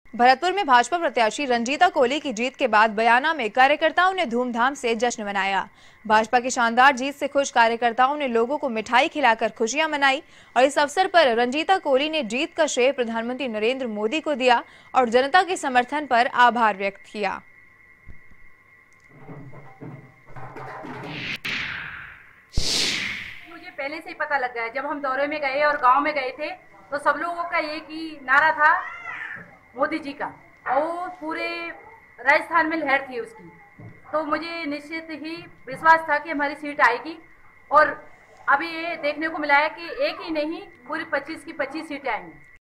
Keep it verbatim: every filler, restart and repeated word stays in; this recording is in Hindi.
भरतपुर में भाजपा प्रत्याशी रंजीता कोली की जीत के बाद बयाना में कार्यकर्ताओं ने धूमधाम से जश्न मनाया। भाजपा की शानदार जीत से खुश कार्यकर्ताओं ने लोगों को मिठाई खिलाकर खुशियां मनाई और इस अवसर पर रंजीता कोली ने जीत का श्रेय प्रधानमंत्री नरेंद्र मोदी को दिया और जनता के समर्थन पर आभार व्यक्त किया। मुझे पहले से ही पता लग गया, जब हम दौरे में गए और गांव में गए थे तो सब लोगों का एक ही नारा था मोदी जी का, और पूरे राजस्थान में लहर थी उसकी। तो मुझे निश्चित ही विश्वास था कि हमारी सीट आएगी और अभी ये देखने को मिला है कि एक ही नहीं पूरी पच्चीस की पच्चीस सीटें आएंगी।